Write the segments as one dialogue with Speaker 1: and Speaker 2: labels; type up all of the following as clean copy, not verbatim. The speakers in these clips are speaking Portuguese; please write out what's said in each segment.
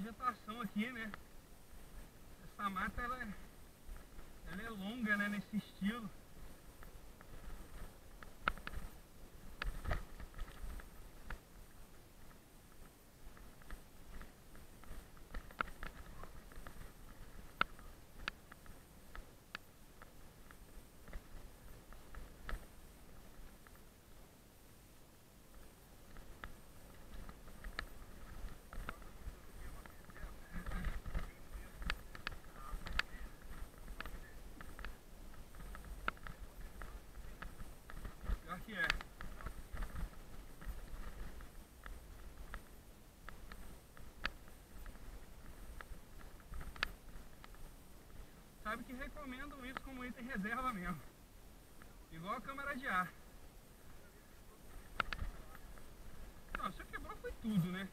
Speaker 1: vegetação aqui, né? Essa mata ela é longa, né? Nesse estilo. Pior que é. Sabe que recomendam isso como item reserva mesmo. Igual a câmara de ar. Não, se quebrou foi tudo, né?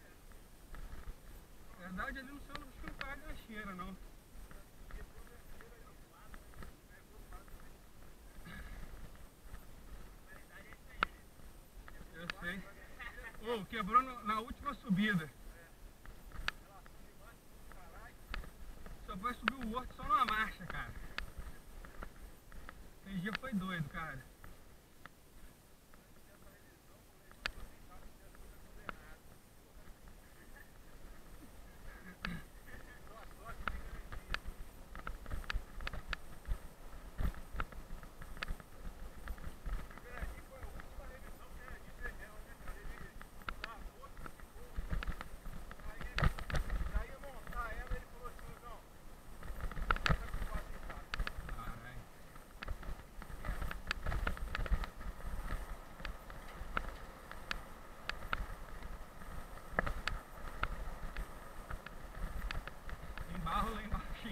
Speaker 1: Na verdade ali no céu acho que não tá a cheira, não. Eu sei. Oh, quebrou na última subida. Só vai subir o horto só numa marcha, cara. Esse dia foi doido, cara. Barro lá embaixo.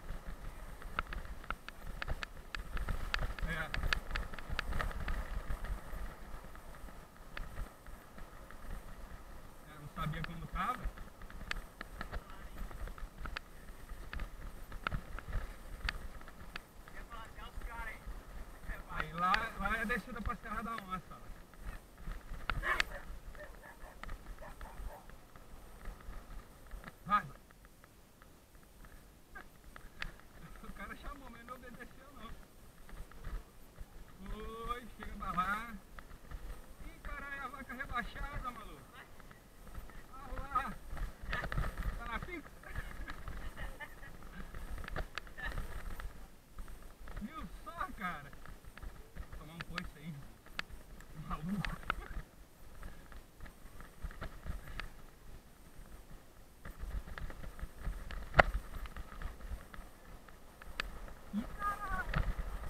Speaker 1: É. Eu não sabia como tava. Aí lá é a descida pra Serra da Onça. Vai. O cara chamou, mas não obedeceu não. Foi, chega pra lá. Ih, caralho, a vaca rebaixada, maluco. Olha lá. Tá na fita? Viu só, cara? Vou tomar um coice aí. Maluco. Ih, caralho.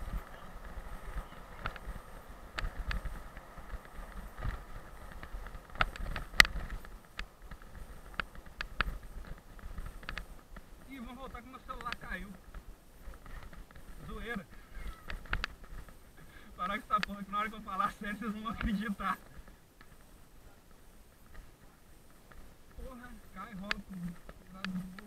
Speaker 1: Ih, vamos voltar que meu celular caiu. Zoeira. Parar com essa porra que na hora que eu falar sério vocês não vão acreditar. Porra, cai, rola pro lado do